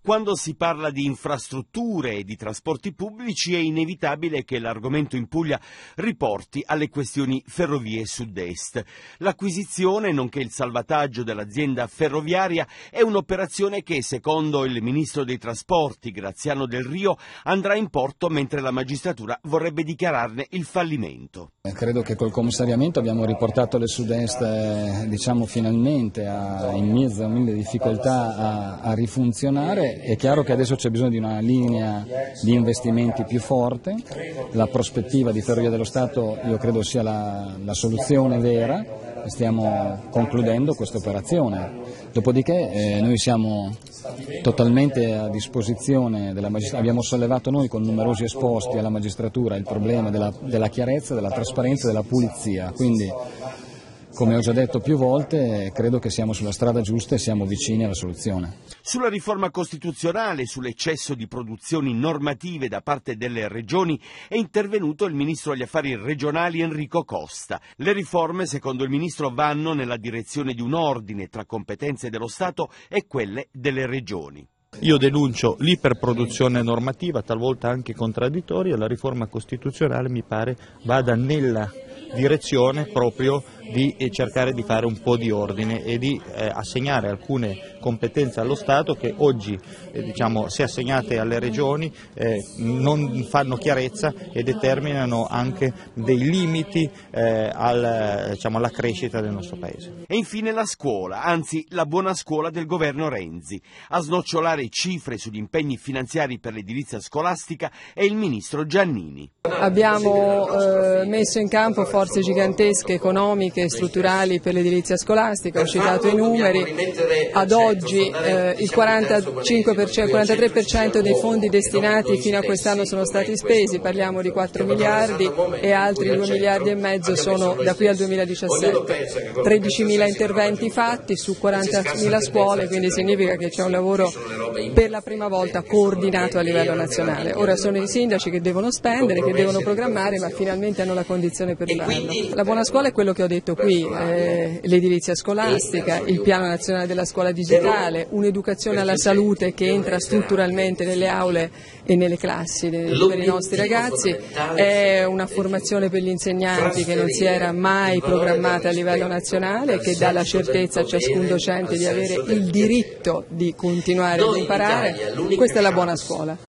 Quando si parla di infrastrutture e di trasporti pubblici è inevitabile che l'argomento in Puglia riporti alle questioni Ferrovie Sud-Est. L'acquisizione, nonché il salvataggio dell'azienda ferroviaria, è un'operazione che, secondo il ministro dei trasporti Graziano Del Rio, andrà in porto mentre la magistratura vorrebbe dichiararne il fallimento. Credo che col commissariamento abbiamo riportato le Sud-Est finalmente in mezzo a mille difficoltà a rifunzionare. È chiaro che adesso c'è bisogno di una linea di investimenti più forte, la prospettiva di Ferrovie dello Stato io credo sia la soluzione vera, stiamo concludendo questa operazione, dopodiché noi siamo totalmente a disposizione della magistratura, abbiamo sollevato noi con numerosi esposti alla magistratura il problema della chiarezza, della trasparenza e della pulizia, quindi come ho già detto più volte, credo che siamo sulla strada giusta e siamo vicini alla soluzione. Sulla riforma costituzionale, sull'eccesso di produzioni normative da parte delle regioni, è intervenuto il ministro agli affari regionali Enrico Costa. Le riforme, secondo il ministro, vanno nella direzione di un ordine tra competenze dello Stato e quelle delle regioni. Io denuncio l'iperproduzione normativa, talvolta anche contraddittoria, la riforma costituzionale mi pare vada nella direzione proprio di cercare di fare un po' di ordine e di assegnare alcune competenze allo Stato che oggi se assegnate alle regioni non fanno chiarezza e determinano anche dei limiti alla crescita del nostro Paese. E infine la scuola, anzi la buona scuola del governo Renzi. A snocciolare cifre sugli impegni finanziari per l'edilizia scolastica è il ministro Giannini. Abbiamo messo in campo forze gigantesche economiche e strutturali per l'edilizia scolastica, ho citato i numeri, ad oggi il 43% dei fondi destinati fino a quest'anno sono stati spesi, parliamo di 4 miliardi e altri 2 miliardi e mezzo sono da qui al 2017, 13.000 interventi fatti su 40.000 scuole, quindi significa che c'è un lavoro per la prima volta coordinato a livello nazionale. Ora sono i sindaci che devono spendere, che devono programmare, ma finalmente hanno la condizione per farlo. La buona scuola è quello che ho detto qui, l'edilizia scolastica, il piano nazionale della scuola digitale, un'educazione alla salute che entra strutturalmente nelle aule e nelle classi per i nostri ragazzi, è una formazione per gli insegnanti che non si era mai programmata a livello nazionale, che dà la certezza a ciascun docente di avere il diritto di continuare ad imparare. Questa è la buona scuola.